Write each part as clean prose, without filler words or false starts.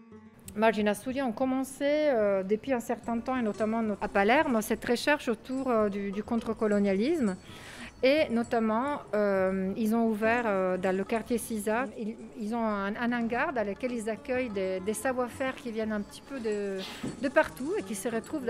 Margina Studio ont commencé depuis un certain temps, et notamment à Palerme, cette recherche autour du contre-colonialisme. Et notamment, ils ont ouvert dans le quartier Sisa, ils ont un hangar dans lequel ils accueillent des savoir-faire qui viennent un petit peu de partout et qui se retrouvent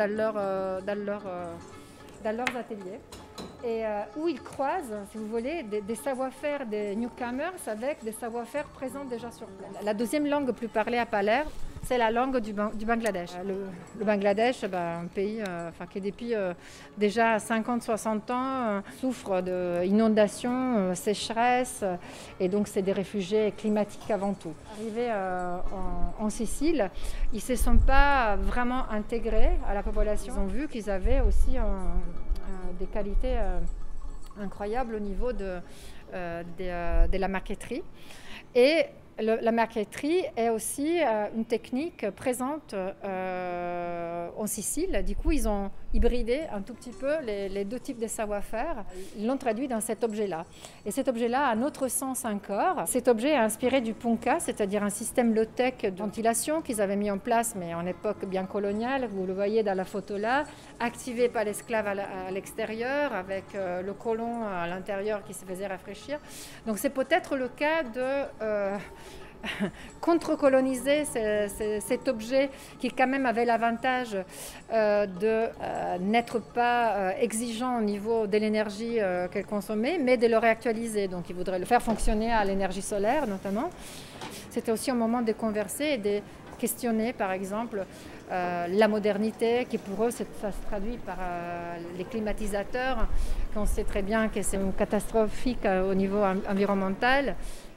dans leurs ateliers. Et où ils croisent, si vous voulez, des savoir-faire des newcomers avec des savoir-faire présents déjà sur place. La deuxième langue plus parlée à Palerme, c'est la langue du Bangladesh. Le Bangladesh, un pays qui depuis déjà 50-60 ans souffre d'inondations, sécheresse, et donc c'est des réfugiés climatiques avant tout. Arrivés en Sicile, ils ne se sont pas vraiment intégrés à la population. Ils ont vu qu'ils avaient aussi des qualités incroyables au niveau de la marqueterie. Et la marqueterie est aussi une technique présente en Sicile. Du coup, ils ont hybridé un tout petit peu les deux types de savoir-faire. Ils l'ont traduit dans cet objet-là. Et cet objet-là a un autre sens encore. Cet objet est inspiré du punka, c'est-à-dire un système low-tech de ventilation qu'ils avaient mis en place, mais en époque bien coloniale. Vous le voyez dans la photo là, activé par l'esclave à l'extérieur, avec le colon à l'intérieur qui se faisait rafraîchir. Donc c'est peut-être le cas de contre-coloniser cet objet qui quand même avait l'avantage de n'être pas exigeant au niveau de l'énergie qu'elle consommait, mais de le réactualiser. Donc il voudrait le faire fonctionner à l'énergie solaire notamment. C'était aussi un moment de converser et de questionner par exemple la modernité qui pour eux ça se traduit par les climatisateurs, qu'on sait très bien que c'est catastrophique au niveau environnemental.